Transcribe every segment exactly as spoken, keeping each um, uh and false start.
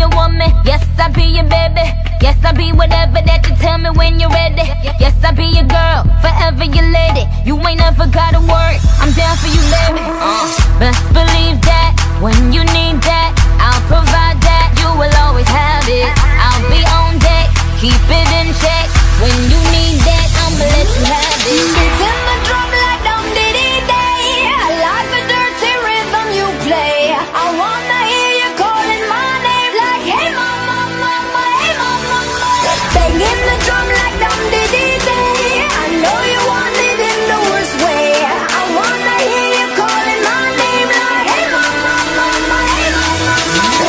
your woman. Yes, I be your baby. Yes, I be whatever that you tell me when you're ready. Yes, I be your girl, forever your lady. You ain't never gotta worry, I'm down for you, baby. uh, Best believe that, when you need that, I'll provide that. You will always have it, I'll be on deck, keep it in check. When you need that, I'ma let you have it. Beats in the drum like dum diddy day. I like the dirty rhythm you play. I wanna hear you calling my name like, hey mama, mama, hey mama, mama. Banging the drum like dum diddy day. I know you want it in the worst way. I wanna hear you calling my name like, hey mama, mama, hey mama, mama.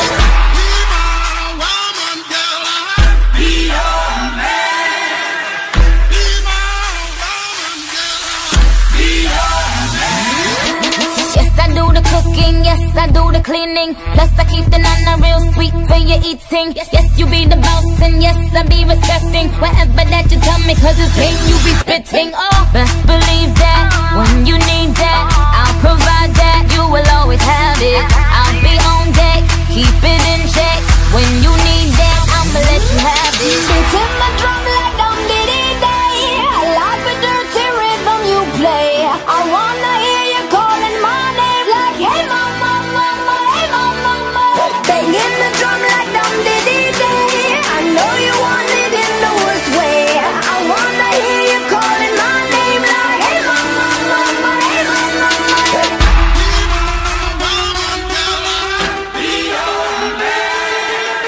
Be your man. Be my woman, girl. Be your man. Yes, I do the cooking, yes, I do the cleaning. Plus I keep the nana real sweet for your eating. Yes, yes, you be the boss and yes, I be respecting whatever that you tell me, cause it's game you be spitting. Oh, best believe that, when you need that, I'll provide that. You will always have it, I'll be on deck, keep it in check. When you need that, I'ma let you have it. Beats in the drum like dum diddy day. I like the dirty rhythm you play. I wanna hear you calling my name like, hey mama, mama, hey mama, mama. Banging the drum like dum diddy day. I know you want it in the worst way. I wanna hear you calling my name like, hey mama, mama, hey mama, mama. Be your man.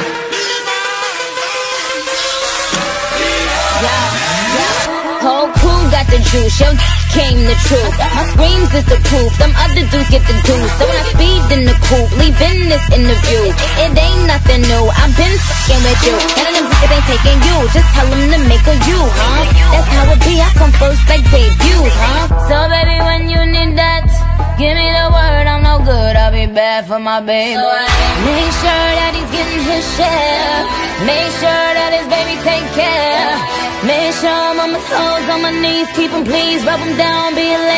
Whole crew got the juice, yo came the truth. My screams is the proof, them other dudes get the juice. So when I speed in the coupe, leaving this interview, it ain't nothing new, I've been fucking with you. None of them niggas ain't taking you, just tell them to make a you, huh? That's how it be, I come first like debuts, huh? So baby, when you need that, give me the word, I'm no good, I'll be bad for my baby. Make sure that he's getting his share, make sure that his baby take care. Make sure I'm on my toes, on my knees, keep 'em please, rub 'em down, be a lady.